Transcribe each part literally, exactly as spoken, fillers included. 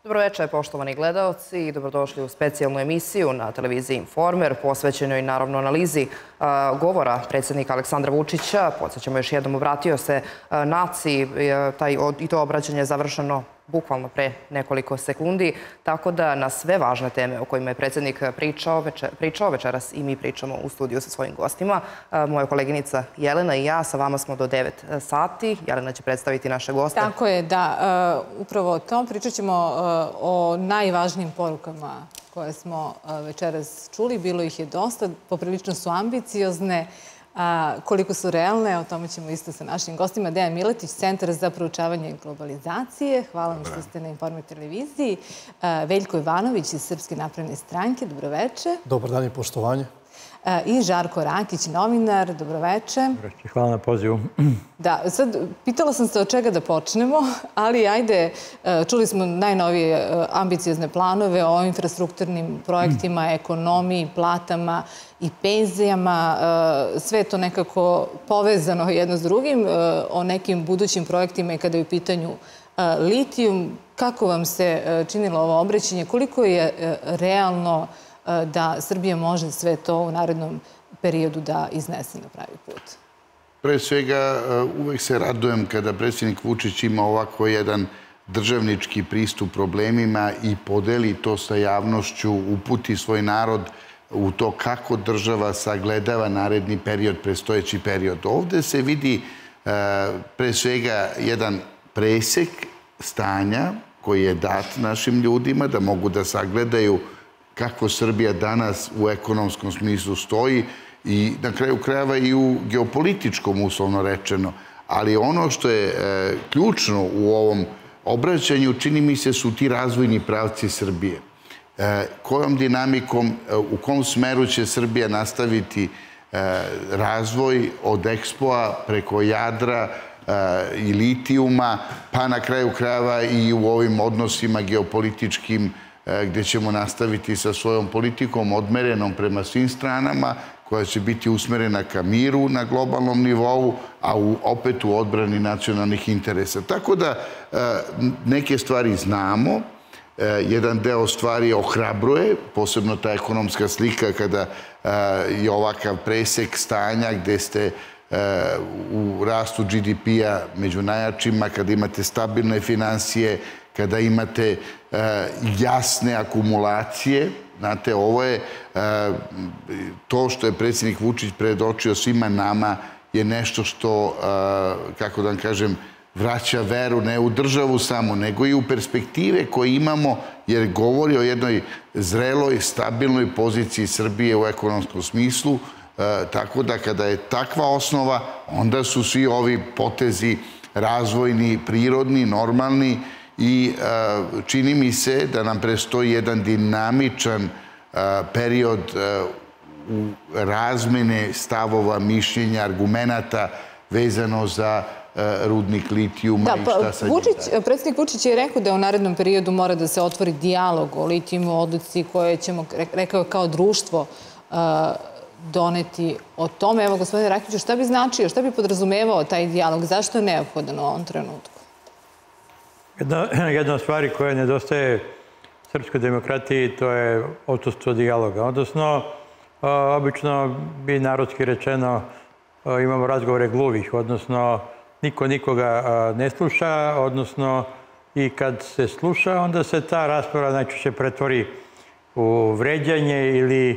Dobroveče, poštovani gledaoci, i dobrodošli u specijalnu emisiju na televiziji Informer, posvećenoj naravno analizi govora predsjednika Aleksandra Vučića. Podsjećamo, još jednom obratio se naciji, i to obraćanje je završeno bukvalno pre nekoliko sekundi, tako da na sve važne teme o kojima je predsjednik pričao večeras i mi pričamo u studiju sa svojim gostima. Moja koleginica Jelena i ja sa vama smo do devet sati. Jelena će predstaviti naše goste. Tako je, da. Upravo o tom pričat ćemo o najvažnijim porukama koje smo večeras čuli. Bilo ih je dosta, poprilično su ambiciozne. Koliko su realne, o tome ćemo isto sa našim gostima. Dejan Miletić, Centar za proučavanje globalizacije. Hvala vam što ste na Informer televiziji. Veljko Ivanović iz Srpske napredne stranke. Dobroveče. Dobar dan i poštovanje. I Žarko Rakić, novinar. Dobroveče. Hvala na pozivu. Da, sad pitala sam se od čega da počnemo, ali ajde, čuli smo najnovije ambiciozne planove o infrastrukturnim projektima, ekonomiji, platama i penzijama. Sve je to nekako povezano jedno s drugim, o nekim budućim projektima i kada je u pitanju litijum. Kako vam se činilo ovo obraćanje? Koliko je realno da Srbija može sve to u narednom periodu da iznese na pravi put? Pre svega, uvek se radujem kada predsjednik Vučić ima ovako jedan državnički pristup problemima i podeli to sa javnošću, uputi svoj narod u to kako država sagledava naredni period, predstojeći period. Ovde se vidi pre svega jedan presek stanja koji je dat našim ljudima da mogu da sagledaju kako Srbija danas u ekonomskom smislu stoji i na kraju krajeva i u geopolitičkom, uslovno rečeno. Ali ono što je ključno u ovom obraćanju, čini mi se, su ti razvojni pravci Srbije. Kojom dinamikom, u kom smeru će Srbija nastaviti razvoj od Ekspoa preko Jadra i litijuma, pa na kraju krajeva i u ovim odnosima geopolitičkim gdje ćemo nastaviti sa svojom politikom odmerenom prema svim stranama, koja će biti usmerena ka miru na globalnom nivou, a opet u odbrani nacionalnih interesa. Tako da neke stvari znamo, jedan deo stvari ohrabruje, posebno ta ekonomska slika kada je ovakav presek stanja gdje ste u rastu G D P-a među najjačima, kada imate stabilne finansije, kada imate jasne akumulacije. Znate, ovo je to što je predsjednik Vučić predočio svima nama je nešto što, kako da vam kažem, vraća veru ne u državu samo, nego i u perspektive koje imamo, jer govori o jednoj zreloj, stabilnoj poziciji Srbije u ekonomskom smislu. Tako da kada je takva osnova, onda su svi ovi potezi razvojni, prirodni, normalni i čini mi se da nam prestoji jedan dinamičan period u razmene stavova, mišljenja, argumenata vezano za rudnik litijuma i šta sad je. Predsjednik Vučić je rekao da u narednom periodu mora da se otvori dijalog o litijumu, odluci koje ćemo, rekao, kao društvo doneti o tome. Evo, gospodine Rakiću, šta bi značio, šta bi podrazumevao taj dijalog? Zašto je neophodan u ovom trenutku? Jedna od stvari koja nedostaje srpskoj demokratiji, to je odsustvo dijaloga. Odnosno, obično bi narodski rečeno imamo razgovore gluvih, odnosno niko nikoga ne sluša, odnosno i kad se sluša, onda se ta rasprava najčešće pretvori u vređanje ili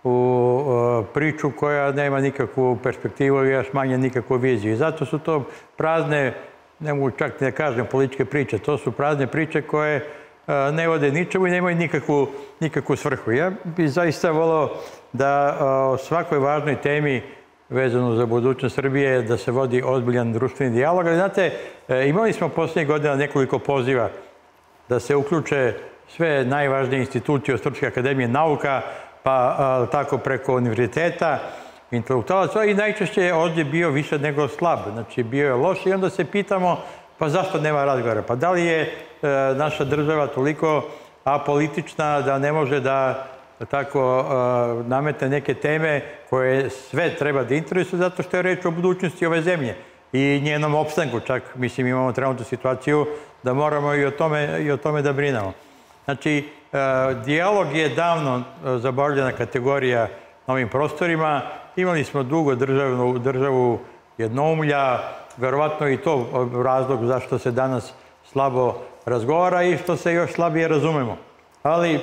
u priču koja nema nikakvu perspektivu ili još manje nikakvu viziju. I zato su to prazne, ne mogu čak ne kažem političke priče, to su prazne priče koje ne vode ničemu i nemaju nikakvu svrhu. Ja bih zaista volao da o svakoj važnoj temi vezano za budućnost Srbije da se vodi ozbiljan društveni dijalog. Ali znate, imali smo posljednjih godina nekoliko poziva da se uključe sve najvažnije institucije od Srpske akademije nauka, pa tako preko univerziteta, intelektualaca, i najčešće je ovdje bio više nego slab. Znači, bio je loš i onda se pitamo, pa zašto nema razgovora? Pa da li je naša država toliko apolitična da ne može da tako nametne neke teme koje sve treba da interesuju, zato što je reč o budućnosti ove zemlje i njenom opstanku. Čak, mislim, imamo trenutnu situaciju da moramo i o tome da brinemo. Znači, dijalog je davno zaboravljena kategorija na ovim prostorima. Imali smo dugo državnu, državu jednoumlja, verovatno i to razlog zašto se danas slabo razgovara i što se još slabije razumemo. Ali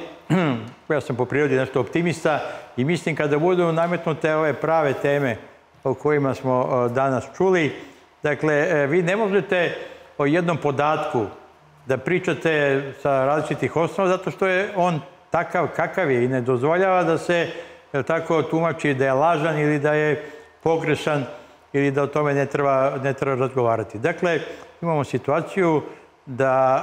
ja sam po prirodi nešto optimista i mislim kada budu nametnute ove prave teme o kojima smo danas čuli, dakle, vi ne možete o jednom podatku da pričate sa različitih osnova zato što je on takav kakav je i ne dozvoljava da se tako tumači da je lažan ili da je pogrešan ili da o tome ne treba, ne treba razgovarati. Dakle, imamo situaciju da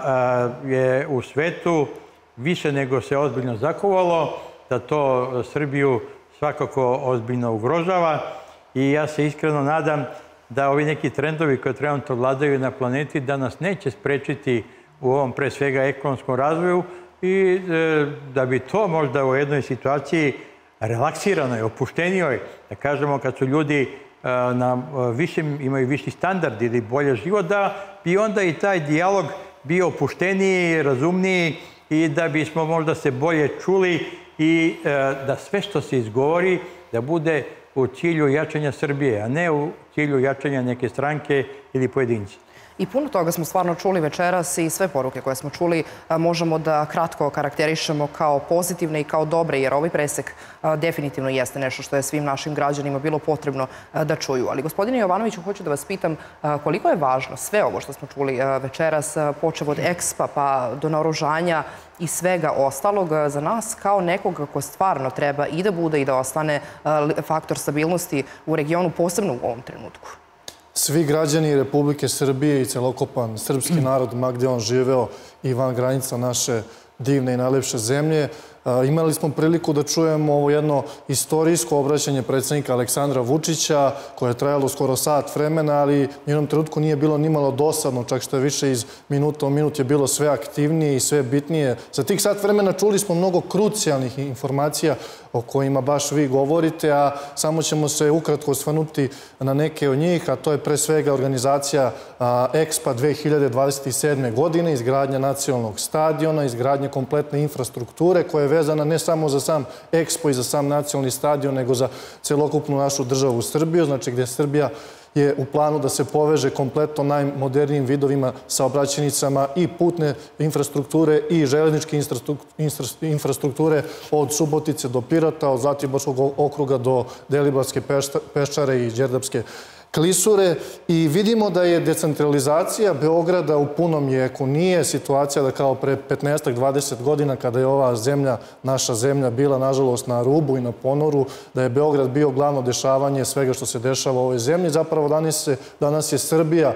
je u svetu više nego se ozbiljno zakovalo, da to Srbiju svakako ozbiljno ugrožava i ja se iskreno nadam da ovi neki trendovi koji trenutno vladaju na planeti da nas neće sprečiti u ovom pre svega ekonomskom razvoju i da bi to možda u jednoj situaciji relaksiranoj, opuštenijoj, da kažemo kad su ljudi na višem, imaju viši standard ili bolje život, da bi onda i taj dijalog bio opušteniji, razumniji i da bismo možda se bolje čuli i da sve što se izgovori da bude u cilju jačanja Srbije, a ne u cilju jačanja neke stranke ili pojedinca. I puno toga smo stvarno čuli večeras i sve poruke koje smo čuli možemo da kratko karakterišemo kao pozitivne i kao dobre, jer ovaj presek definitivno jeste nešto što je svim našim građanima bilo potrebno da čuju. Ali, gospodine Jovanoviću, hoću da vas pitam koliko je važno sve ovo što smo čuli večeras, počev od EKSPA pa do naoružanja i svega ostalog za nas kao nekog ko stvarno treba i da bude i da ostane faktor stabilnosti u regionu, posebno u ovom trenutku. Svi građani Republike Srbije i celokupan srpski narod, ma gde on živeo i van granica naše divne i najlepše zemlje, imali smo priliku da čujemo ovo jedno istorijsko obraćanje predsjednika Aleksandra Vučića, koje je trajalo skoro sat vremena, ali u jednom trenutku nije bilo nimalo dosadno, čak što je više iz minuta u minut je bilo sve aktivnije i sve bitnije. Za tih sat vremena čuli smo mnogo krucijalnih informacija o kojima baš vi govorite, a samo ćemo se ukratko osvrnuti na neke od njih, a to je pre svega organizacija EKSPA dve hiljade dvadeset sedme. godine, izgradnja nacionalnog stadiona, izgradnja kompletne infrastrukture koja je vezana ne samo za sam EKSPO i za sam nacionalni stadion, nego za celokupnu našu državu Srbiju, znači gde Srbija je u planu da se poveže kompletno najmodernijim vidovima saobraćajnicama i putne infrastrukture i železničke infrastrukture od Subotice do Pirota, od Zlatiborskog okruga do Deliblatske peščare i Đerdapske klisure i vidimo da je decentralizacija Beograda u punom jeku. Nije situacija da kao pre petnaest do dvadeset godina kada je ova zemlja, naša zemlja, bila nažalost na rubu i na ponoru, da je Beograd bio glavno dešavanje svega što se dešava u ovoj zemlji. Zapravo danas je Srbija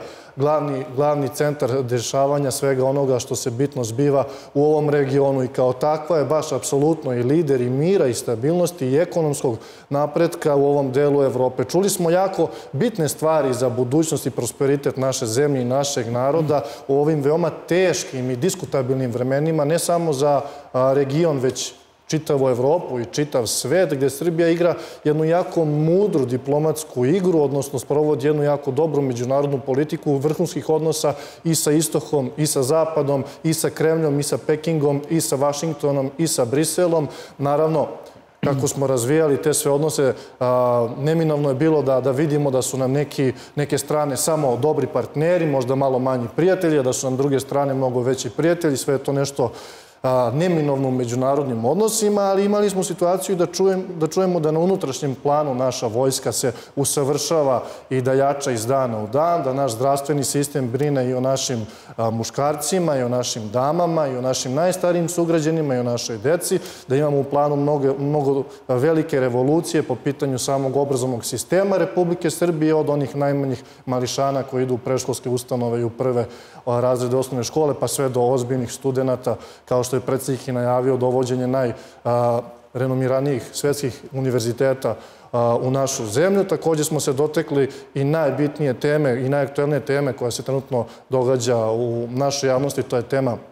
glavni centar dešavanja svega onoga što se bitno zbiva u ovom regionu i kao takva je baš apsolutno i lider i mira i stabilnosti i ekonomskog napretka u ovom delu Evrope. Čuli smo jako bitne stvari za budućnost i prosperitet naše zemlje i našeg naroda u ovim veoma teškim i diskutabilnim vremenima, ne samo za region, već čitavu Evropu i čitav svet, gde Srbija igra jednu jako mudru diplomatsku igru, odnosno sprovodi jednu jako dobru međunarodnu politiku vrhunskih odnosa i sa Istokom, i sa Zapadom, i sa Kremljom, i sa Pekingom, i sa Vašingtonom, i sa Briselom. Naravno, kako smo razvijali te sve odnose, neminovno je bilo da vidimo da su nam neke strane samo dobri partneri, možda malo manji prijatelji, a da su nam druge strane mnogo veći prijatelji. Sve je to nešto neminovno u međunarodnim odnosima, ali imali smo situaciju da čujemo da na unutrašnjem planu naša vojska se usavršava i da jača iz dana u dan, da naš zdravstveni sistem brine i o našim muškarcima, i o našim damama, i o našim najstarijim sugrađanima, i o našoj deci, da imamo u planu mnogo velike revolucije po pitanju samog obrazovnog sistema Republike Srbije, od onih najmanjih mališana koji idu u predškolske ustanove i u prve razrede osnovne škole, pa sve do ozbiljnih studenta, kao što je predsjednik i najavio, dovođenje najrenomiranijih svetskih univerziteta u našu zemlju. Također smo se dotekli i najbitnije teme i najaktuelnije teme koja se trenutno događa u našoj javnosti, to je tema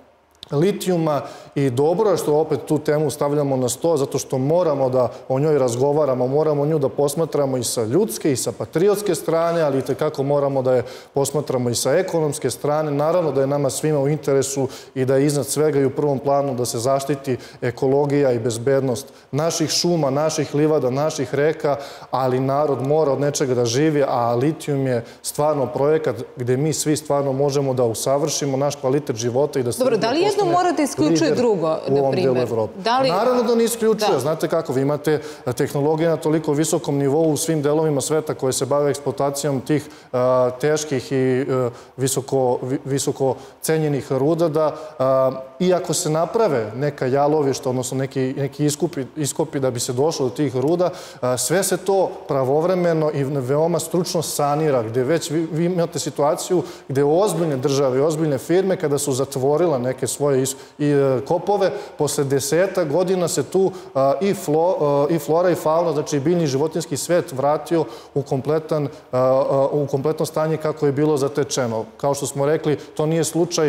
litijuma i dobro je što opet tu temu stavljamo na sto, zato što moramo da o njoj razgovaramo, moramo nju da posmatramo i sa ljudske i sa patriotske strane, ali i tekako moramo da je posmatramo i sa ekonomske strane. Naravno da je nama svima u interesu i da je iznad svega i u prvom planu da se zaštiti ekologija i bezbednost naših šuma, naših livada, naših reka, ali narod mora od nečega da živi, a litijum je stvarno projekat gde mi svi stvarno možemo da usavršimo naš kvalitet života i da se... Dobro, da li jedno mora da isključuje drugo, na primjer? Naravno da ne isključuje. Znate kako, vi imate tehnologije na toliko visokom nivou u svim delovima sveta koje se bave eksploatacijom tih teških i visoko cenjenih ruda, da iako se naprave neka jalovišta, odnosno neki iskopi da bi se došlo do tih ruda, sve se to pravovremeno i veoma stručno sanira, gde već vi imate situaciju gde ozbiljne države i ozbiljne firme, kada su zatvorila neke svoje kopove, posle deseta godina se tu i flora i fauna, znači i biljni i životinjski svet vratio u kompletno stanje kako je bilo zatečeno. Kao što smo rekli, to nije slučaj,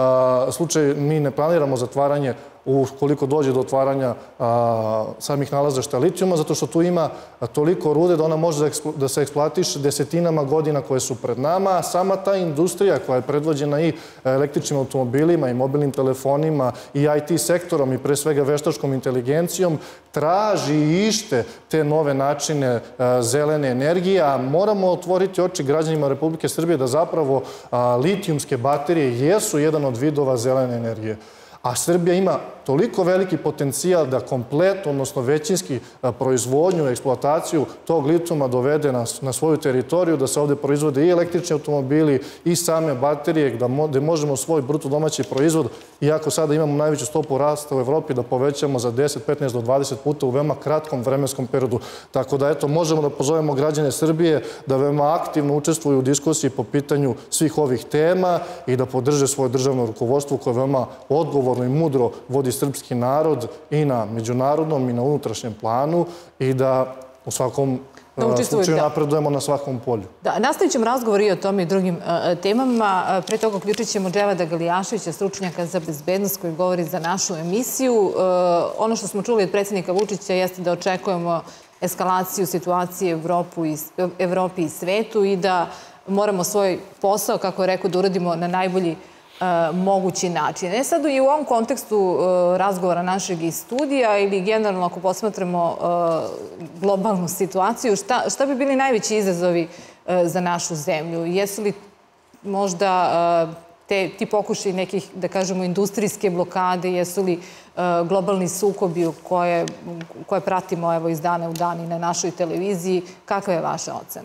mi ne planiramo zatvaranje ukoliko dođe do otvaranja samih nalazišta litijuma, zato što tu ima toliko rude da ona može da se eksploatiše desetinama godina koje su pred nama, a sama ta industrija koja je predvođena i električnim automobilima i mobilnim telefonima i I T sektorom i pre svega veštačkom inteligencijom traži i ište te nove načine zelene energije, a moramo otvoriti oči građanima Republike Srbije da zapravo litijumske baterije jesu jedan od vidova zelene energije. A Srbija ima toliko veliki potencijal da kompletno, odnosno većinski proizvodnju, eksploataciju tog litijuma dovede na svoju teritoriju, da se ovde proizvode i električni automobili i same baterije, gde možemo svoj bruto domaći proizvod, iako sada imamo najveću stopu rasta u Evropi, da povećamo za deset, petnaest do dvadeset puta u veoma kratkom vremenskom periodu. Tako da, eto, možemo da pozovemo građane Srbije da veoma aktivno učestvuju u diskusiji po pitanju svih ovih tema i da podrže svoje državno rukovodstvo koje veoma odgovorno i mudro vodi srpski narod i na međunarodnom i na unutrašnjem planu i da u svakom slučaju napredujemo na svakom polju. Da, nastavit ćemo razgovor i o tom i drugim temama. Pre toga uključit ćemo Dževada Galijaševića, stručnjaka za bezbednost koji govori za našu emisiju. Ono što smo čuli od predsjednika Vučića jeste da očekujemo eskalaciju situacije u Evropi i svetu i da moramo svoj posao, kako je rekao, da uradimo na najbolji mogući način. E sad i u ovom kontekstu razgovora našeg i studija ili generalno ako posmatramo globalnu situaciju, šta bi bili najveći izazovi za našu zemlju? Jesu li možda ti pokušaj nekih, da kažemo, industrijske blokade, jesu li globalni sukobi koje pratimo evo iz dana u dan i na našoj televiziji? Kakva je vaša ocena?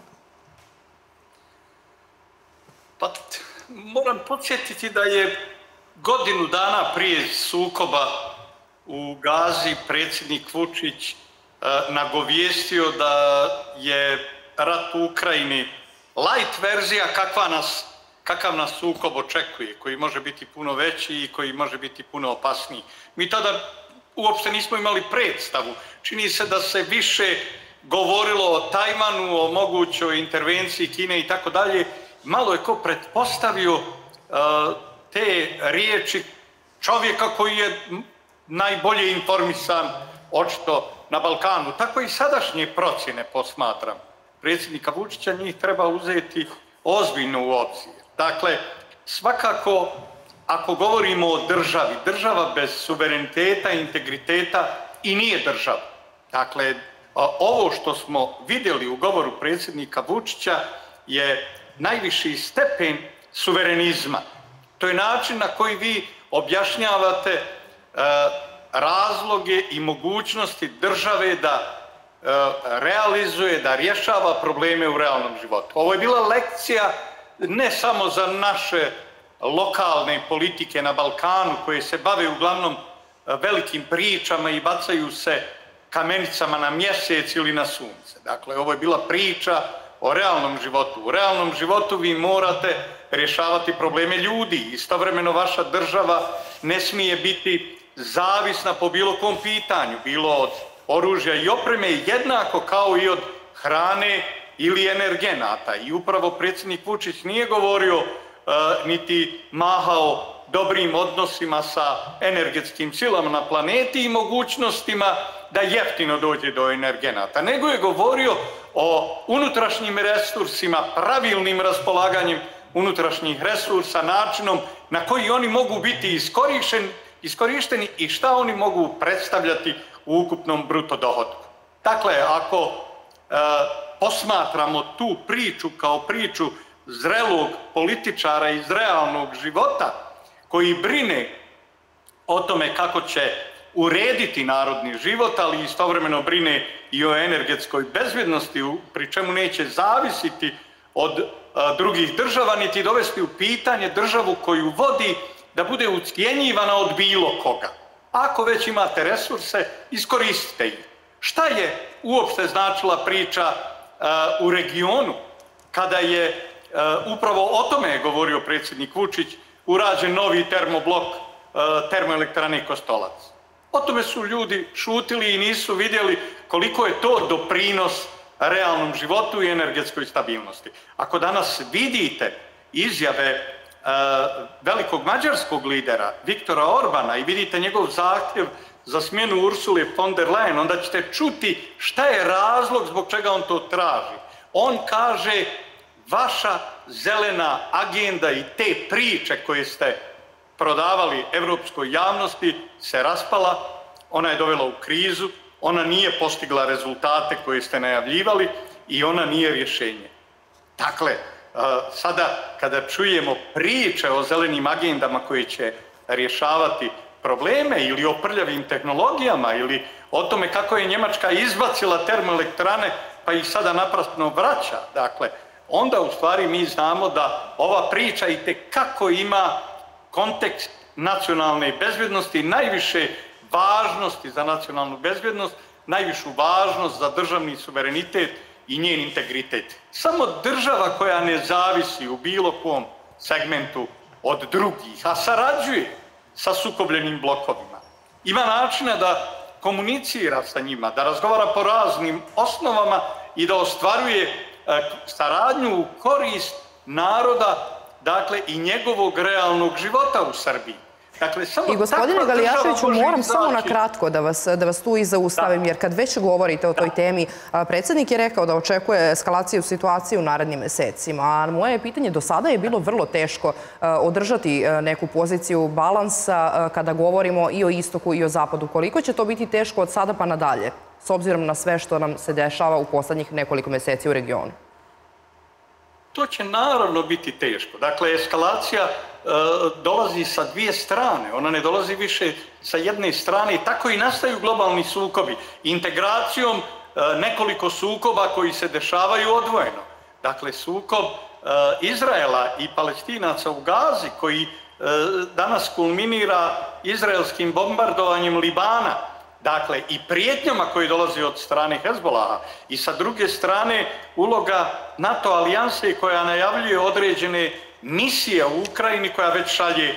Pa, moram podsjetiti da je godinu dana prije sukoba u Gazi predsjednik Vučić nagovijestio da je rat u Ukrajini light verzija kakav nas sukob očekuje, koji može biti puno veći i koji može biti puno opasniji. Mi tada uopšte nismo imali predstavu. Čini se da se više govorilo o Tajvanu, o mogućoj intervenciji Kine i tako dalje. Malo je ko pretpostavio te riječi čovjeka koji je najbolje informisan očito na Balkanu. Tako i sadašnje procjene posmatram. Predsjednika Vučića njih treba uzeti ozbiljno u obzir. Dakle, svakako, ako govorimo o državi, država bez suvereniteta i integriteta i nije država. Dakle, ovo što smo vidjeli u govoru predsjednika Vučića je najviši stepen suverenizma. To je način na koji vi objašnjavate razloge i mogućnosti države da realizuje, da rješava probleme u realnom životu. Ovo je bila lekcija ne samo za naše lokalne politike na Balkanu koje se bave uglavnom velikim pričama i bacaju se kamenicama na mjesec ili na sunce. Dakle, ovo je bila priča o realnom životu. U realnom životu vi morate rješavati probleme ljudi. Istovremeno vaša država ne smije biti zavisna po bilo kom pitanju, bilo od oružja i opreme, jednako kao i od hrane ili energenata. I upravo predsjednik Vučić nije govorio niti mahao dobrim odnosima sa energetskim silama na planeti i mogućnostima da jeftino dođe do energenata, nego je govorio o unutrašnjim resursima, pravilnim raspolaganjem unutrašnjih resursa, načinom na koji oni mogu biti iskorišteni i šta oni mogu predstavljati u ukupnom bruto dohodku. Dakle, ako posmatramo tu priču kao priču zrelog političara iz realnog života koji brine o tome kako će urediti narodni život, ali istovremeno brine i o energetskoj bezbjednosti, pri čemu neće zavisiti od drugih država, niti dovesti u pitanje državu koju vodi da bude ucjenjivana od bilo koga. Ako već imate resurse, iskoristite ih. Šta je uopšte značila priča u regionu kada je, upravo o tome je govorio predsjednik Vučić, urađen novi termoblok termoelektrane Kostolac? O tome su ljudi šutili i nisu vidjeli koliko je to doprinos realnom životu i energetskoj stabilnosti. Ako danas vidite izjave velikog mađarskog lidera Viktora Orbana i vidite njegov zahtjev za smjenu Ursule von der Leyen, onda ćete čuti šta je razlog zbog čega on to traži. On kaže, vaša zelena agenda i te priče koje ste prodavali evropskoj javnosti se raspala, ona je dovela u krizu, ona nije postigla rezultate koje ste najavljivali i ona nije rješenje. Dakle, sada kada čujemo priče o zelenim agendama koje će rješavati probleme ili o prljavim tehnologijama ili o tome kako je Njemačka izbacila termoelektrane pa ih sada naprasno vraća, dakle, onda u stvari mi znamo da ova priča itekako ima kontekst nacionalne bezbjednosti, najviše važnosti za nacionalnu bezbjednost, najvišu važnost za državni suverenitet i njen integritet. Samo država koja ne zavisi u bilo kom segmentu od drugih, a sarađuje sa sukobljenim blokovima, ima načina da komunicira sa njima, da razgovara po raznim osnovama i da ostvaruje saradnju u korist naroda, dakle i njegovog realnog života u Srbiji. I gospodine Galijaševiću, moram samo na kratko da vas tu i zaustavim, jer kad već govorite o toj temi, predsjednik je rekao da očekuje eskalaciju situacije u narednim mesecima, a moje pitanje, do sada je bilo vrlo teško održati neku poziciju balansa kada govorimo i o istoku i o zapadu. Koliko će to biti teško od sada pa nadalje, s obzirom na sve što nam se dešava u poslednjih nekoliko meseci u regionu? To će naravno biti teško. Dakle, eskalacija dolazi sa dvije strane. Ona ne dolazi više sa jedne strane i tako i nastaju globalni sukobi. Integracijom nekoliko sukoba koji se dešavaju odvojeno. Dakle, sukob Izraela i Palestinaca u Gazi koji danas kulminira izraelskim bombardovanjem Libana, dakle i prijetnjama koje dolazi od strane Hezbolaha i sa druge strane uloga NATO alijanse koja najavljuje određene misije u Ukrajini, koja već šalje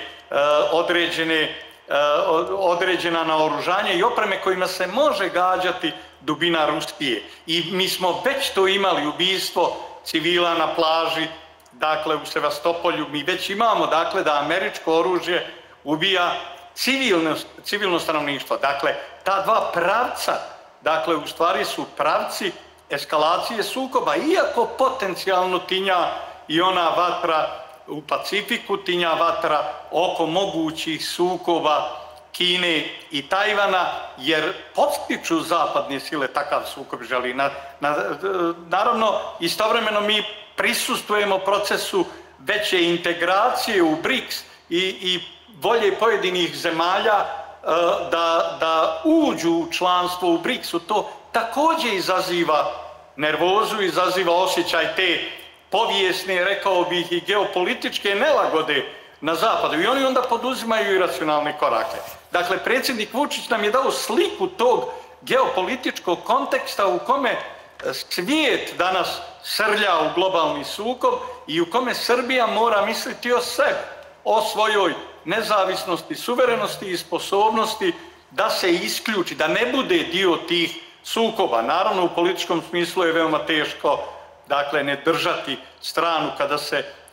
određena naoružanja i opreme kojima se može gađati dubina Rusije. I mi smo već to imali, ubistvo civila na plaži, dakle u Sevastopolju. Mi već imamo, dakle, da američko oružje ubija civilno stanovništvo. Dakle, ta dva pravca, dakle, u stvari su pravci eskalacije sukoba, iako potencijalno tinja i ona vatra u Pacifiku, tinja vatra oko mogućih sukoba Kine i Tajvana, jer podstiču zapadne sile takav sukob želi. Naravno, istovremeno mi prisustvujemo procesu veće integracije u BRICS i volje pojedinih zemalja da uđu u članstvo u BRICS-u. To također izaziva nervozu, izaziva osjećaj te povijesne, rekao bih, i geopolitičke nelagode na zapadu. I oni onda poduzimaju iracionalne korake. Dakle, predsjednik Vučić nam je dao sliku tog geopolitičkog konteksta u kome svijet danas srlja u globalni sukob i u kome Srbija mora misliti o sebi, o svojoj nezavisnosti, suverenosti i sposobnosti da se isključi, da ne bude dio tih sukoba. Naravno, u političkom smislu je veoma teško, dakle, ne držati stranu kada se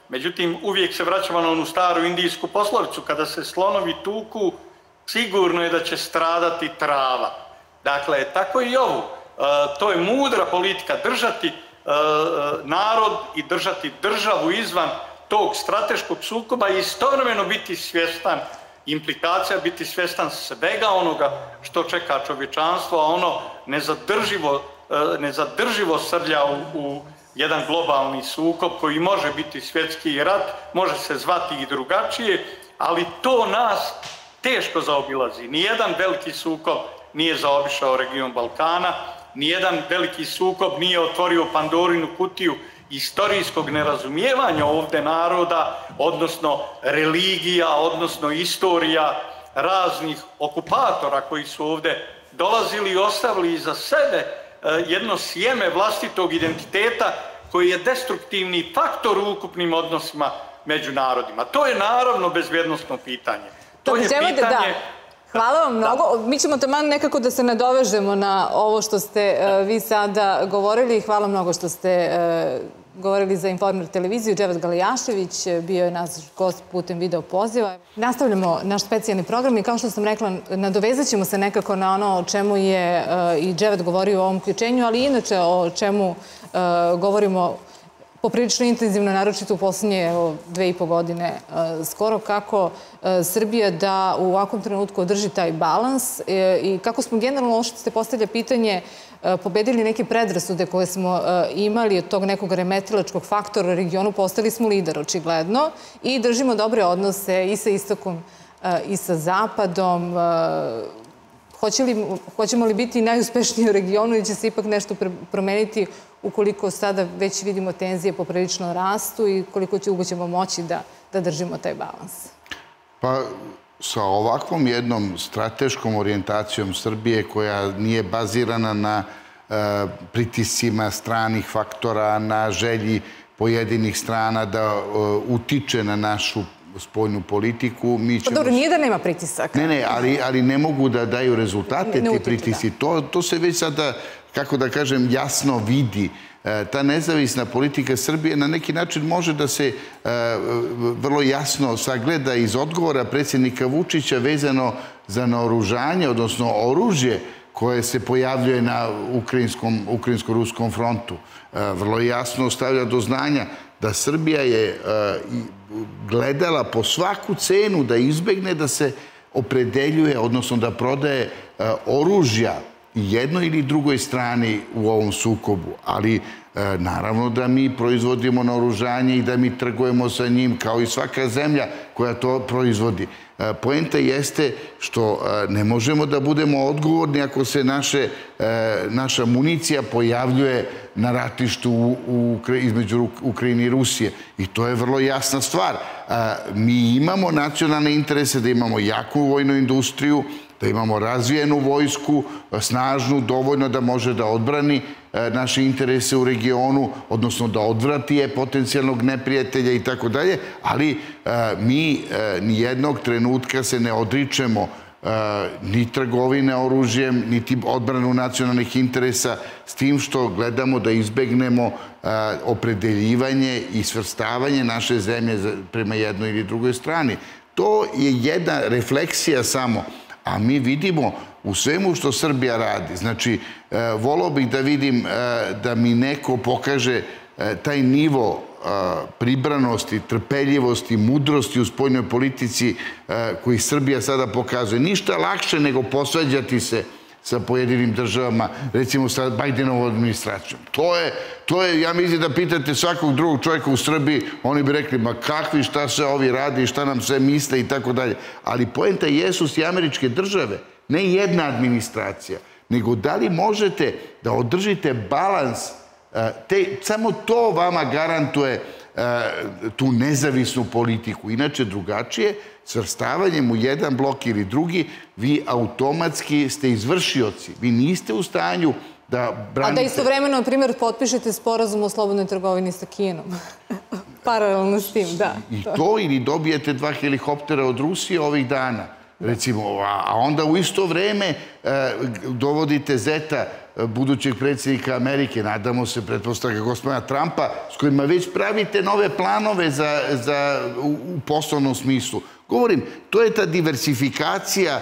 Međutim, uvijek se vraćamo na onu staru indijsku poslovicu, kada se slonovi tuku, sigurno je da će stradati trava. Dakle, tako i ovo. To je mudra politika, držati narod i držati državu izvan tog strateškog sukoba i istovremeno biti svjestan implikacija, biti svjestan svega onoga što čeka čovječanstvo, a ono nezadrživo, nezadrživo srlja u, u jedan globalni sukob koji može biti svjetski rat, može se zvati i drugačije, ali to nas teško zaobilazi. Nijedan veliki sukob nije zaobišao region Balkana, nijedan veliki sukob nije otvorio Pandorinu kutiju istorijskog nerazumijevanja ovdje naroda, odnosno religija, odnosno istorija raznih okupatora koji su ovdje dolazili i ostavili iza sebe jedno sjeme vlastitog identiteta koji je destruktivni faktor u ukupnim odnosima među narodima. To je naravno bezbjednosno pitanje. To je pitanje... Hvala vam mnogo. Mi ćemo taman nekako da se nadovežemo na ovo što ste vi sada govorili. Hvala mnogo što ste govorili za Informer televiziju. Dževad Galijašević bio je naš gost putem video poziva. Nastavljamo naš specijalni program i kao što sam rekla, nadovezat ćemo se nekako na ono o čemu je i Dževad govorio u ovom uključenju, ali inače o čemu govorimo poprilično intenzivno, naročito u posljednje dve i po godine skoro, kako Srbija da u ovakvom trenutku održi taj balans i kako smo generalno, ovo što ste postavlja pitanje, pobedili neke predrasude koje smo imali od tog nekog remetilačkog faktora u regionu, postali smo lider, očigledno, i držimo dobre odnose i sa istokom i sa zapadom. Hoćemo li biti najuspešniji u regionu ili će se ipak nešto promeniti ukoliko sada već vidimo tenzije poprilično rastu i koliko dugo ćemo moći da držimo taj balans? Pa sa ovakvom jednom strateškom orijentacijom Srbije koja nije bazirana na pritiscima stranih faktora, na želji pojedinih strana da utiče na našu spoljnu politiku. Pa dobro, nije da nema pritisaka. Ne, ne, ali ne mogu da daju rezultate ti pritisci. To se već sada, kako da kažem, jasno vidi. Ta nezavisna politika Srbije na neki način može da se vrlo jasno sagleda iz odgovora predsjednika Vučića vezano za naoružanje, odnosno oružje koje se pojavljuje na ukrajinsko-ruskom frontu. Vrlo jasno stavlja do znanja da Srbija je gledala po svaku cenu da izbegne da se opredeljuje, odnosno da prodaje oružja jednoj ili drugoj strani u ovom sukobu. Ali naravno da mi proizvodimo naoružanje i da mi trgujemo sa njim kao i svaka zemlja koja to proizvodi. Poenta jeste što ne možemo da budemo odgovorni ako se naša municija pojavljuje na ratištu između Ukrajine i Rusije. I to je vrlo jasna stvar. Mi imamo nacionalne interese da imamo jaku vojnu industriju, da imamo razvijenu vojsku, snažnu, dovoljno da može da odbrani naše interese u regionu, odnosno da odvrati potencijalnog neprijatelja i tako dalje, ali mi nijednog trenutka se ne odričemo ni trgovine oružjem, niti odbranu nacionalnih interesa, s tim što gledamo da izbegnemo opredeljivanje i svrstavanje naše zemlje prema jednoj ili drugoj strani. To je jedna refleksija samo, a mi vidimo u svemu što Srbija radi. Znači, volao bih da vidim da mi neko pokaže taj nivo pribranosti, trpeljivosti, mudrosti u spoljnoj politici koji Srbija sada pokazuje. Ništa lakše nego posvađati se sa pojedinim državama, recimo sa Bajdenovom administracijom. To je, ja mislim da pitate svakog drugog čovjeka u Srbiji, oni bi rekli, ma kakvi, šta se ovi radi, šta nam sve misle i tako dalje. Ali poenta jesu i američke države, ne jedna administracija, nego da li možete da održite balans, samo to vama garantuje tu nezavisnu politiku. Inače, drugačije, svrstavanjem u jedan blok ili drugi, vi automatski ste izvršioci. Vi niste u stanju da branite... A da istovremeno, na primjer, potpišete sporazum o slobodnoj trgovini sa Kinom. Paralelno s tim, da. I to, ili dobijete dva helikoptera od Rusije ovih dana, recimo, a onda u isto vreme dovodite zeta budućeg predsjednika Amerike, nadamo se, pretpostavka gospodina Trumpa, s kojima već pravite nove planove u poslovnom smislu. Govorim, to je ta diversifikacija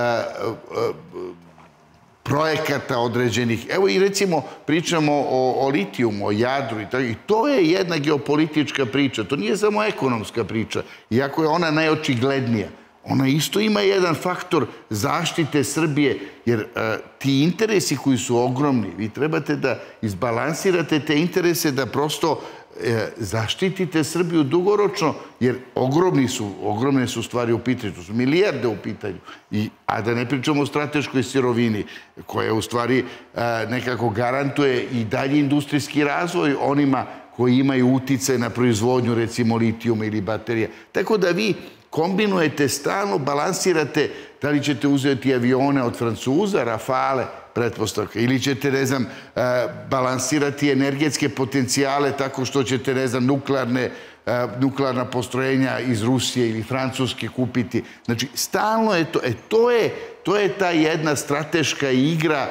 projekata određenih. Evo i recimo pričamo o litijumu, o Jadru i tako. I to je jedna geopolitička priča. To nije samo ekonomska priča. Iako je ona najočiglednija. Ona isto ima jedan faktor zaštite Srbije, jer ti interesi koji su ogromni, vi trebate da izbalansirate te interese, da prosto zaštitite Srbiju dugoročno, jer ogromni su, ogromne su stvari u pitanju, to su milijarde u pitanju. A da ne pričamo o strateškoj sirovini, koja u stvari nekako garantuje i dalji industrijski razvoj onima koji imaju uticaj na proizvodnju, recimo, litijuma ili baterija. Tako da vi kombinujete, stalno balansirate da li ćete uzeti avione od Francuza, Rafale, pretpostavka, ili ćete, ne znam, balansirati energetske potencijale tako što ćete, ne znam, nuklearna postrojenja iz Rusije ili Francuske kupiti. Znači, stalno je to. E, to je ta jedna strateška igra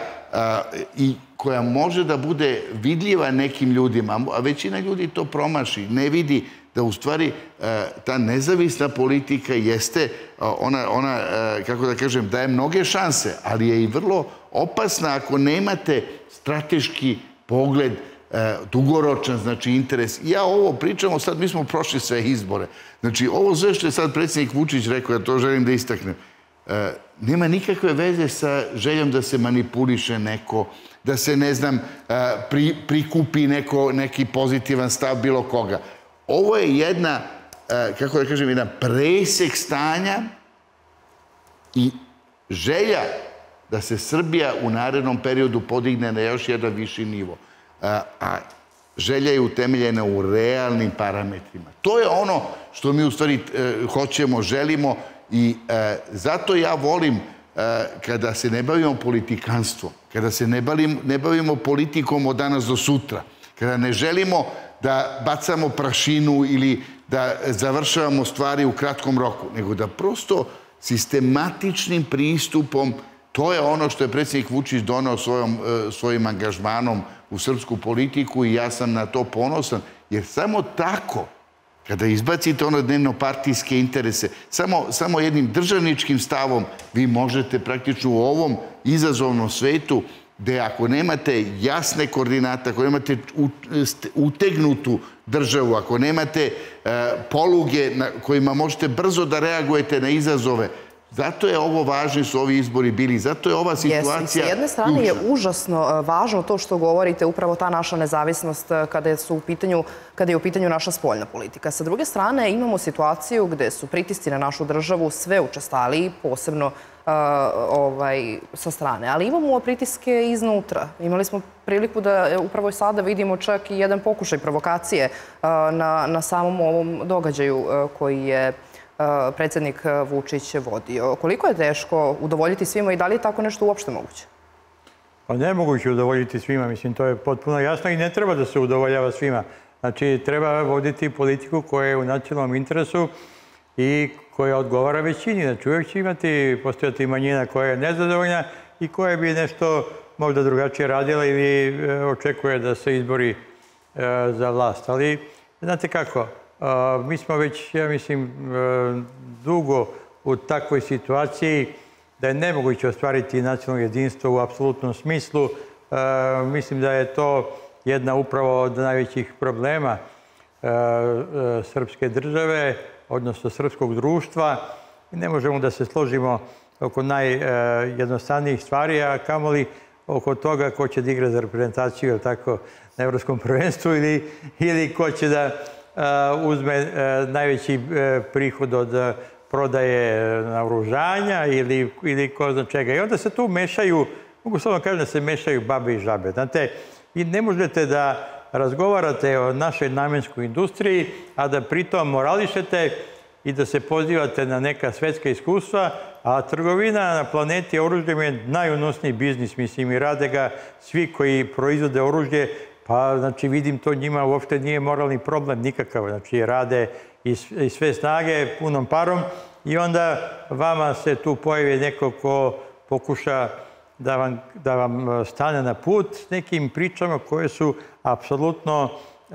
koja može da bude vidljiva nekim ljudima, a većina ljudi to promaši, ne vidi da u stvari ta nezavisna politika jeste, ona, kako da kažem, daje mnoge šanse, ali je i vrlo opasna ako nemate strateški pogled, dugoročan, znači interes. Ja ovo pričamo, sad mi smo prošli sve izbore. Znači, ovo sve što je sad predsjednik Vučić rekao, ja to želim da istaknem, nema nikakve veze sa željom da se manipuliše neko, da se, ne znam, prikupi neki pozitivan stav bilo koga. Ovo je jedna, kako da kažem, jedan presek stanja i želja da se Srbija u narednom periodu podigne na još jedan viši nivo. A želja je utemeljena u realnim parametrima. To je ono što mi u stvari hoćemo, želimo i zato ja volim kada se ne bavimo politikanstvom, kada se ne bavimo politikom od danas do sutra, kada ne želimo da bacamo prašinu ili da završavamo stvari u kratkom roku, nego da prosto sistematičnim pristupom, to je ono što je predsjednik Vučić doneo svojim angažmanom u srpsku politiku i ja sam na to ponosan, jer samo tako, kada izbacite ono dnevno-partijske interese, samo jednim državničkim stavom vi možete praktično u ovom izazovnom svetu, gde ako nemate jasne koordinate, ako nemate utegnutu državu, ako nemate poluge kojima možete brzo da reagujete na izazove, zato je ovo važno, su ovi izbori bili, zato je ova situacija... S jedne strane je užasno važno to što govorite, upravo ta naša nezavisnost kada je u pitanju naša spoljna politika. Sa druge strane imamo situaciju gde su pritisci na našu državu sve učestaliji, posebno sa strane. Ali imamo pritiske iznutra. Imali smo priliku da upravo i sada vidimo čak i jedan pokušaj provokacije na samom ovom događaju koji je predsjednik Vučić vodio. Koliko je teško udovoljiti svima i da li je tako nešto uopšte moguće? Pa nemoguće udovoljiti svima, mislim, to je potpuno jasno i ne treba da se udovoljava svima. Znači, treba voditi politiku koja je u nacionalnom interesu i koja odgovara većini. Znači, uvijek će imati, postojati manjina koja je nezadovoljna i koja bi nešto možda drugačije radila ili očekuje da se izbori za vlast. Ali, znate kako, mi smo već, ja mislim, dugo u takvoj situaciji da je nemoguće ostvariti nacionalno jedinstvo u apsolutnom smislu. Mislim da je to jedna upravo od najvećih problema srpske države, odnosno srpskog društva. I ne možemo da se složimo oko najjednostavnijih stvari, a kamoli oko toga ko će da igra za reprezentaciju na Evropskom prvenstvu ili ko će da uzme najveći prihod od prodaje naoružanja ili ko zna čega. I onda se tu mešaju, mogu samo kažem da se mešaju babe i žabe. Znate, vi ne možete da razgovarate o našoj namenskoj industriji, a da pritom morališete i da se pozivate na neka svetska iskustva, a trgovina na planeti oružjem je najunosniji biznis, mislim, i rade ga svi koji proizvode oružje. Pa, znači, vidim, to njima uopšte nije moralni problem nikakav. Znači, rade i sve snage punom parom i onda vama se tu pojavi neko ko pokuša da vam, da vam stane na put nekim pričama koje su apsolutno uh,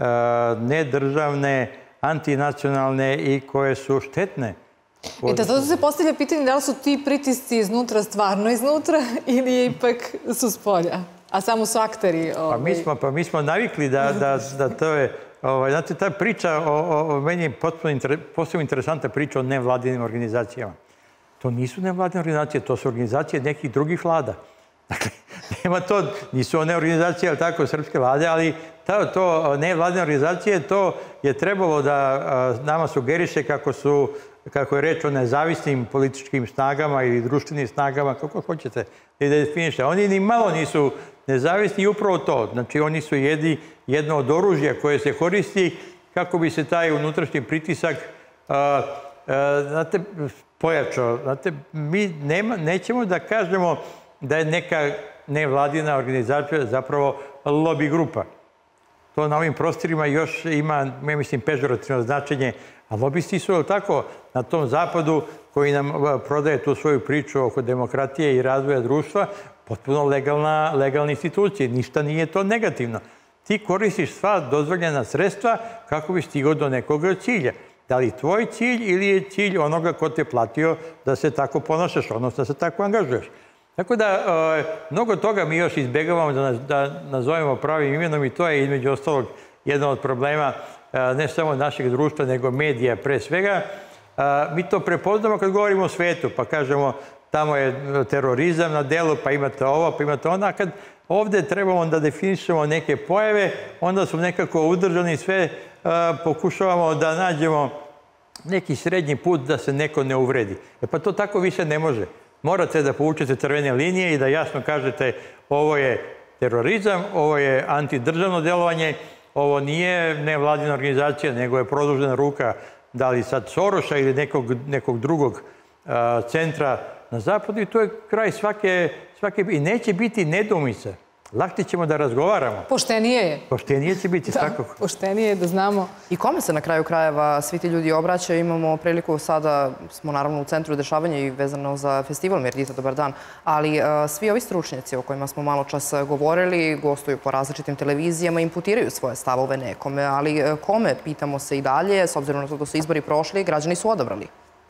nedržavne, antinacionalne i koje su štetne. I da zato se postavlja pitanje da li su ti pritisci iznutra stvarno iznutra ili ipak su s polja, a samo su akteri. Pa mi smo, pa mi smo navikli da, da, da to je... Ovaj, znate, ta priča, o, o, meni je potpuno inter, posebno interesantna priča o nevladinim organizacijama. To nisu nevladine organizacije, to su organizacije nekih drugih vlada. Dakle, nema to, nisu one organizacije, ali tako, srpske vlade, ali to, to nevladine organizacije, to je trebalo da a, nama sugeriše kako su, kako je reč o nezavisnim političkim snagama ili društvenim snagama, kako hoćete da definiše. Oni ni malo nisu nezavisni i upravo to. Znači, oni su jedni, jedno od oružja koje se koristi kako bi se taj unutrašnji pritisak a, a, znate, pojačao. Znate, mi nema, nećemo da kažemo da je neka nevladina organizacija zapravo lobby grupa. To na ovim prostorima još ima, ja mislim, pežorativno značenje. A lobisti su, tako, na tom zapadu koji nam prodaje tu svoju priču oko demokratije i razvoja društva, potpuno legalna, legalne institucije. Ništa nije to negativno. Ti koristiš sva dozvoljena sredstva kako bi stigao do nekog cilja. Da li tvoj cilj ili je cilj onoga ko te platio da se tako ponašaš, odnosno da se tako angažuješ. Tako da, e, mnogo toga mi još izbjegavamo da, da nazovemo pravim imenom i to je između ostalog jedan od problema e, ne samo našeg društva, nego medija pre svega. E, mi to prepoznamo kad govorimo o svetu, pa kažemo tamo je terorizam na delu, pa imate ovo, pa imate ono, a kad ovde trebamo da definišemo neke pojave, onda smo nekako udržani i sve e, pokušavamo da nađemo neki srednji put da se neko ne uvredi. E pa to tako više ne može. Morate da povučete crvene linije i da jasno kažete ovo je terorizam, ovo je antidržavno delovanje, ovo nije nevladina organizacija, nego je produžena ruka da li sad Soroša ili nekog, nekog drugog a, centra na zapadu i to je kraj svake, svake... I neće biti nedoumica. Lakše ćemo da razgovaramo. Poštenije je. Poštenije će biti, da, tako. Poštenije je da znamo. I kome se na kraju krajeva svi ti ljudi obraćaju? Imamo priliku sada, smo naravno u centru dešavanja i vezano za festival Mirdita, dobar dan, ali uh, svi ovi stručnjaci o kojima smo malo čas govorili, gostuju po različitim televizijama, imputiraju svoje stavove nekome, ali uh, kome, pitamo se i dalje, s obzirom na to da su izbori prošli, građani su odabrali.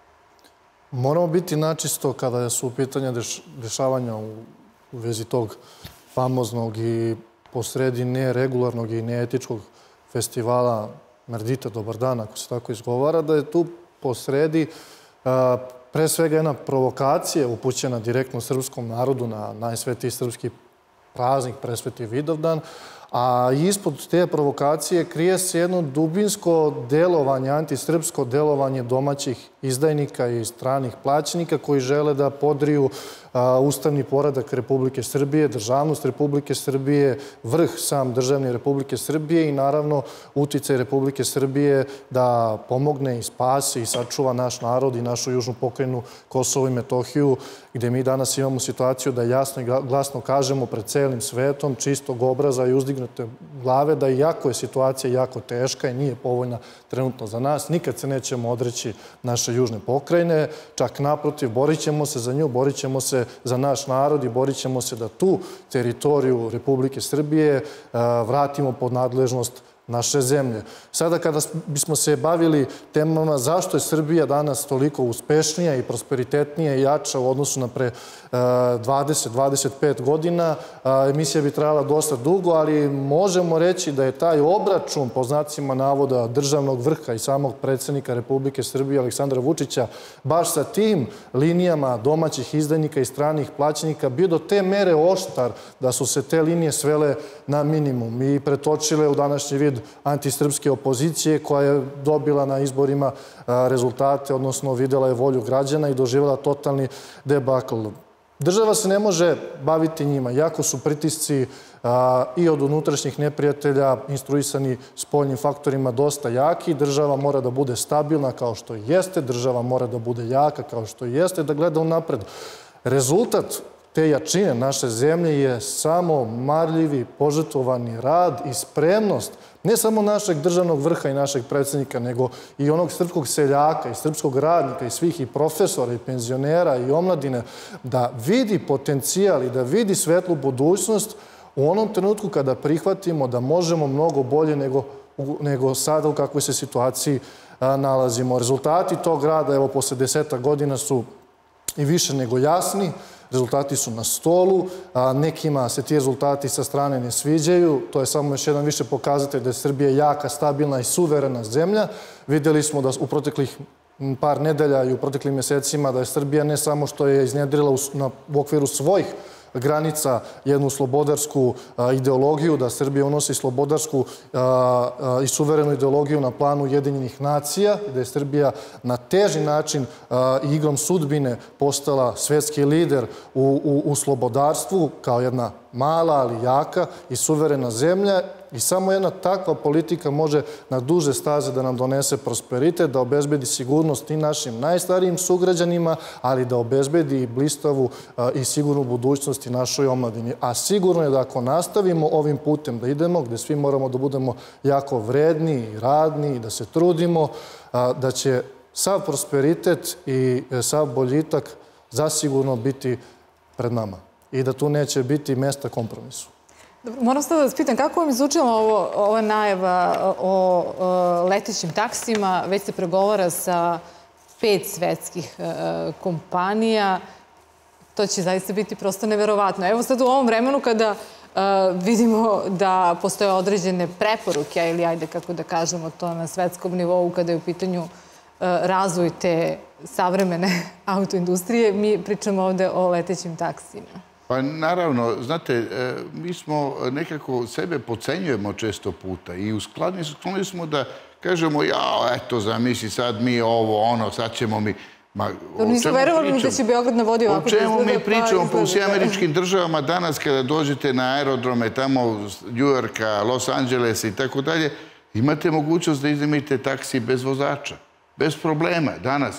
Moramo biti načisto kada su u pitanja deš, dešavanja u, u vezi tog famoznog i posredi neregularnog i neetičkog festivala Mirdita, dobar dan, ako se tako izgovara, da je tu posredi a, pre svega jedna provokacija upućena direktno srpskom narodu na najsvetiji srpski praznik, presveti Vidovdan, a ispod te provokacije krije se jedno dubinsko delovanje, antisrpsko delovanje domaćih izdajnika i stranih plaćenika koji žele da podriju a, ustavni poredak Republike Srbije, državnost Republike Srbije, vrh sam državni Republike Srbije i naravno uticaj Republike Srbije da pomogne i spasi i sačuva naš narod i našu južnu pokrajinu Kosovo i Metohiju, gde mi danas imamo situaciju da jasno i glasno kažemo pred celim svetom, čistog obraza i uzdignute glave, da iako je situacija jako teška i nije povoljna trenutno za nas, nikad se nećemo odreći naše južne pokrajine, čak naprotiv, borit ćemo se za nju, borit ćemo se za naš narod i borit ćemo se da tu teritoriju Republike Srbije vratimo pod nadležnost naše zemlje. Sada kada bismo se bavili temama zašto je Srbija danas toliko uspešnija i prosperitetnija i jača u odnosu na pre dvadeset do dvadeset pet godina, emisija bi trajala dosta dugo, ali možemo reći da je taj obračun, po znacima navoda, državnog vrha i samog predsjednika Republike Srbije Aleksandra Vučića, baš sa tim linijama domaćih izdajnika i stranih plaćenika bio do te mere oštar da su se te linije svele na minimum i pretočile u današnji vid antisrpske opozicije koja je dobila na izborima rezultate, odnosno videla je volju građana i doživjela totalni debakl. Država se ne može baviti njima, jako su pritisci a, i od unutrašnjih neprijatelja instruisani spoljnim faktorima dosta jaki. Država mora da bude stabilna kao što jeste, država mora da bude jaka kao što jeste, da gleda unapred. Rezultat te jačine naše zemlje je samo marljivi, požrtvovani rad i spremnost ne samo našeg državnog vrha i našeg predsjednika, nego i onog srpskog seljaka i srpskog radnika i svih i profesora i penzionera i omladine, da vidi potencijal i da vidi svetlu budućnost u onom trenutku kada prihvatimo da možemo mnogo bolje nego, nego sada u kakvoj se situaciji a, nalazimo. Rezultati tog rada, evo, posle deseta godina su i više nego jasni. Rezultati su na stolu, a nekima se ti rezultati sa strane ne sviđaju. To je samo još jedan više pokazatelj da je Srbija jaka, stabilna i suverena zemlja. Vidjeli smo da u proteklih par nedelja i u proteklim mjesecima da je Srbija ne samo što je iznjedrila u, na, u okviru svojih granica jednu slobodarsku a, ideologiju, da Srbija unosi slobodarsku a, a, i suverenu ideologiju na planu Ujedinjenih nacija, da je Srbija na teži način a, i igrom sudbine postala svetski lider u, u, u slobodarstvu kao jedna mala, ali jaka i suverena zemlja. I samo jedna takva politika može na duže staze da nam donese prosperitet, da obezbedi sigurnost i našim najstarijim sugrađanima, ali da obezbedi i blistavu i sigurnu budućnost i našoj omladini. A sigurno je da ako nastavimo ovim putem da idemo, gde svi moramo da budemo jako vredni i radni i da se trudimo, da će sav prosperitet i sav boljitak zasigurno biti pred nama i da tu neće biti mesta kompromisu. Moram se da vas pitam, kako vam izvučila ovo, ova najava o, o letećim taksima? Već se pregovara sa pet svetskih e, kompanija. To će zaista biti prosto neverovatno. Evo sad u ovom vremenu kada e, vidimo da postoje određene preporuke, ili ajde kako da kažemo to na svetskom nivou, kada je u pitanju e, razvoj te savremene autoindustrije, mi pričamo ovde o letećim taksima. Pa naravno, znate, mi smo nekako sebe podcenjujemo često puta i skloni smo da kažemo, ja, eto, zamisli sad mi ovo, ono, sad ćemo mi... Ma, nismo verovali da će Beograd na vodi ovako da izgleda. O čemu mi pričamo? Pa u svim američkim državama danas kada dođete na aerodrome tamo New Yorka, Los Angelesa i tako dalje, imate mogućnost da iznajmite taksi bez vozača, bez problema. Danas,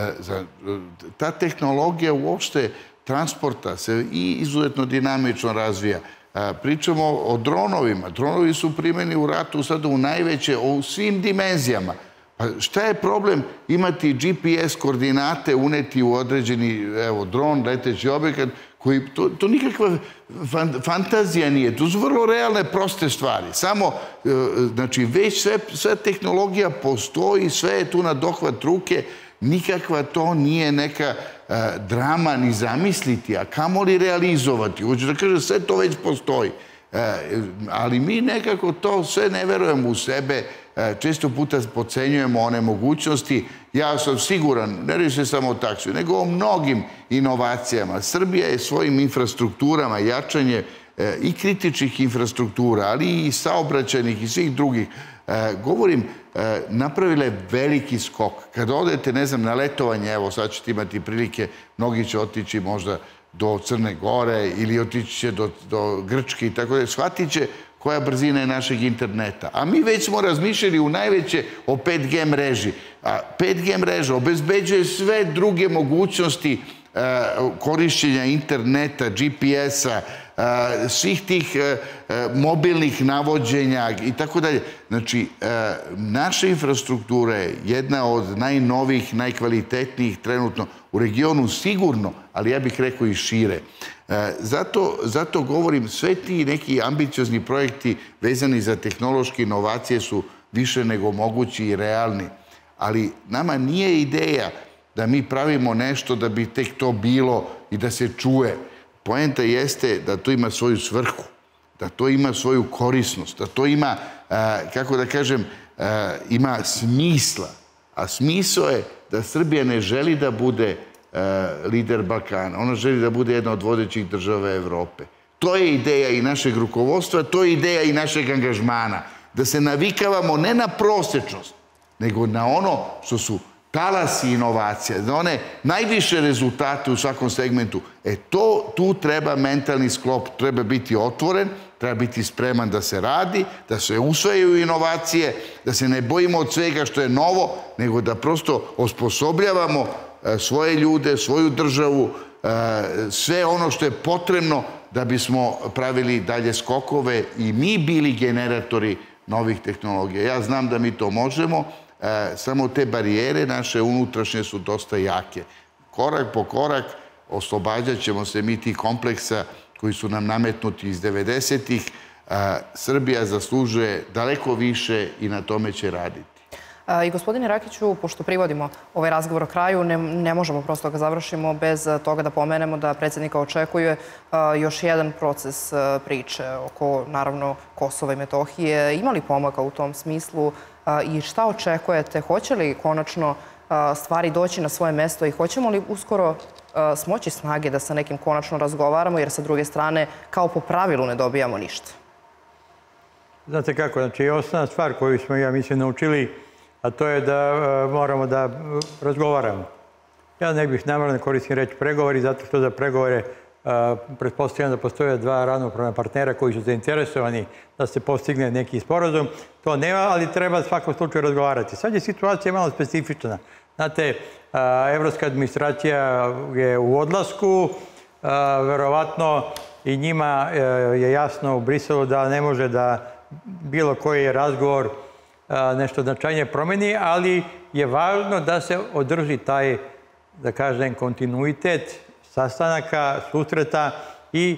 ta tehnologija uopšte transporta se i izuzetno dinamično razvija. Pričamo o dronovima. Dronovi su primjeni u ratu sada u najveće, u svim dimenzijama. Pa šta je problem imati G P S koordinate uneti u određeni, evo, dron, leteći objekat, koji, to, to nikakva fan, fantazija nije. To su vrlo realne, proste stvari. Samo, znači, već sve, sve tehnologija postoji, sve je tu na dohvat ruke, nikakva to nije neka a, drama ni zamisliti, a kamoli realizovati. Hoću da kažem, sve to već postoji. A, ali mi nekako to sve ne verujemo u sebe, a, često puta podcenjujemo one mogućnosti. Ja sam siguran, ne reći se samo o taksiju, nego o mnogim inovacijama. Srbija je svojim infrastrukturama, jačanje a, i kritičnih infrastruktura, ali i saobraćajnih i svih drugih, E, govorim, e, napravila je veliki skok. Kada odete, ne znam, na letovanje, evo sad ćete imati prilike, mnogi će otići možda do Crne Gore ili otići će do, do Grčke i tako da, shvatit će koja brzina je našeg interneta. A mi već smo razmišljali u najveće o pet G mreži. A pet G mreža obezbeđuje sve druge mogućnosti e, korišćenja interneta, G P S-a, svih tih mobilnih navođenja i tako dalje. Znači, naša infrastruktura je jedna od najnovijih, najkvalitetnijih trenutno u regionu, sigurno, ali ja bih rekao i šire. Zato, zato govorim, sve ti neki ambiciozni projekti vezani za tehnološke inovacije su više nego mogući i realni. Ali nama nije ideja da mi pravimo nešto da bi tek to bilo i da se čuje. Poenta jeste da to ima svoju svrhu, da to ima svoju korisnost, da to ima, kako da kažem, ima smisla. A smisao je da Srbija ne želi da bude lider Balkana. Ona želi da bude jedna od vodećih država Evrope. To je ideja i našeg rukovodstva, to je ideja i našeg angažmana. Da se navikavamo ne na prosečnost, nego na ono što su talasi inovacija, da one najviše rezultate u svakom segmentu. E to, tu treba mentalni sklop, treba biti otvoren, treba biti spreman da se radi, da se usvajaju inovacije, da se ne bojimo od svega što je novo, nego da prosto osposobljavamo svoje ljude, svoju državu, sve ono što je potrebno da bismo pravili dalje skokove i mi bili generatori novih tehnologija. Ja znam da mi to možemo, samo te barijere naše unutrašnje su dosta jake. Korak po korak oslobađat ćemo se mi tih kompleksa koji su nam nametnuti iz devedesetih. Srbija zaslužuje daleko više i na tome će raditi. I gospodine Rakiću, pošto privodimo ovaj razgovor o kraju, ne možemo prosto da ga završimo bez toga da pomenemo da predsjednika očekuje još jedan proces priče oko, naravno, Kosova i Metohije. Ima li pomaka u tom smislu i šta očekujete? Hoće li konačno stvari doći na svoje mesto i hoćemo li uskoro smoći snage da sa nekim konačno razgovaramo, jer sa druge strane, kao po pravilu, ne dobijamo ništa? Znate kako, znači osnovna stvar koju smo, ja mislim, naučili, a to je da moramo da razgovaramo. Ja ne bih namjerno koristim reći pregovori, zato što za pregovore pretpostavljam da postoje dva ravnopravna partnera koji su zainteresovani da se postigne neki sporazum. To nema, ali treba u svakom slučaju razgovarati. Sad je situacija malo specifična. Znate, evropska administracija je u odlasku, verovatno i njima je jasno u Briselu da ne može da bilo koji razgovor nešto značajnije promeni, ali je važno da se održi taj, da kažem, kontinuitet sastanaka, susreta i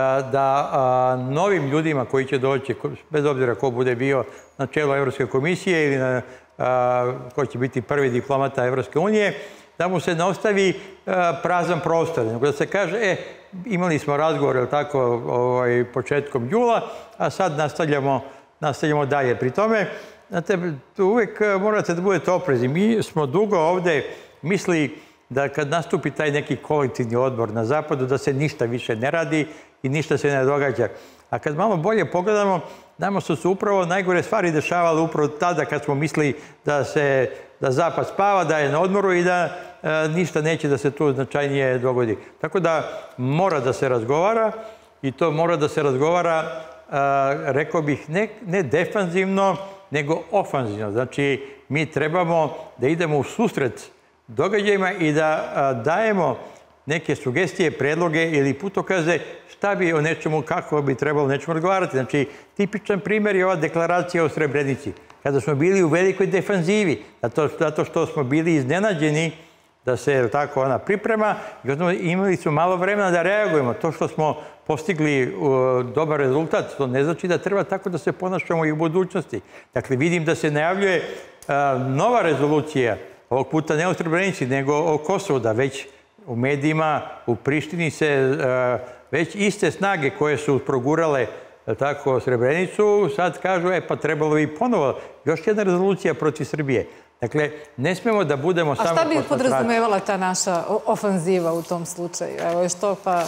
da novim ljudima koji će doći, bez obzira ko bude bio na čelu Evropske komisije ili ko će biti prvi diplomata Evropske unije, da mu se ne ostavi prazan prostor, nego da se kaže, e, imali smo razgovor, je li tako, početkom jula, a sad nastavljamo dalje. Pri tome, znate, uvek morate da budete oprezni. Mi smo dugo ovde mislili da kad nastupi taj neki kolektivni odbor na zapadu, da se ništa više ne radi i ništa se ne događa. A kad malo bolje pogledamo, nama su se upravo najgore stvari dešavale upravo tada kad smo mislili da se da zapad spava, da je na odmoru i da ništa neće da se tu značajnije dogodi. Tako da mora da se razgovara i to mora da se razgovara, rekao bih, ne defanzivno, nego ofanzivno. Znači, mi trebamo da idemo u susret događajima i da dajemo neke sugestije, predloge ili putokaze šta bi o nečemu, kako bi trebalo nečemu odgovarati. Znači, tipičan primjer je ova deklaracija o Srebrenici. Kada smo bili u velikoj defanzivi, zato što smo bili iznenađeni da se tako ona priprema, imali smo malo vremena da reagujemo. To što smo postigli dobar rezultat, to ne znači da treba tako da se ponašamo i u budućnosti. Dakle, vidim da se najavljuje nova rezolucija, ovog puta ne o Srebrenici, nego o Kosovu, da već u medijima, u Prištini se već iste snage koje su progurale tako Srebrenicu, sad kažu, e pa trebalo i ponovo još jedna rezolucija protiv Srbije. Dakle, ne smemo da budemo samo... A šta bi podrazumevala ta naša ofanziva u tom slučaju? Evo, što pa...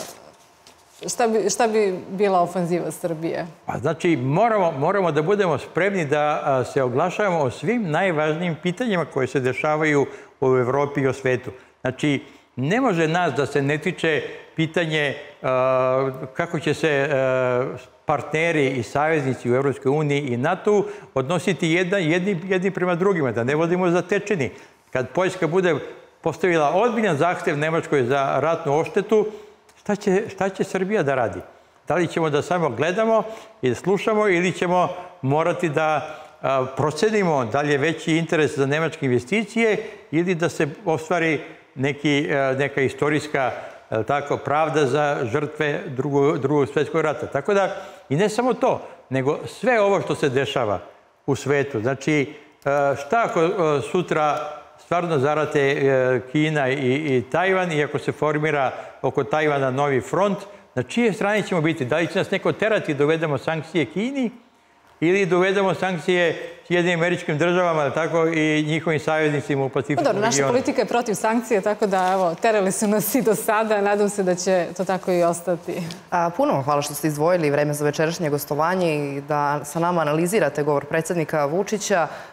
Šta bi bila ofanziva Srbije? Pa znači, moramo da budemo spremni da se oglašavamo o svim najvažnijim pitanjima koje se dešavaju u Evropi i o svetu. Znači, ne može nas da se ne tiče pitanje kako će se partneri i saveznici u Evropskoj uniji i NATO odnositi jedni prema drugima, da ne vodimo zatečeni. Kad Poljska bude postavila ozbiljan zahtev Nemačkoj za ratnu odštetu, šta će Srbija da radi? Da li ćemo da samo gledamo i da slušamo ili ćemo morati da procenimo da li je veći interes za nemačke investicije ili da se ostvari neka istorijska pravda za žrtve drugog svjetskog rata. Tako da, i ne samo to, nego sve ovo što se dešava u svetu. Znači, šta ako sutra stvarno zarate Kina i Tajvan i ako se formira oko Tajvana novi front, na čije strane ćemo biti? Da li će nas neko terati da uvedemo sankcije Kini ili da uvedemo sankcije Sjedinim Američkim Državama i njihovim saveznicima u Pacifičkom regionu? Naša politika je protiv sankcije, tako da, evo, terali su nas i do sada. Nadam se da će to tako i ostati. Puno vam hvala što ste izdvojili vreme za večerašnje gostovanje i da sa nama analizirate govor predsjednika Vučića.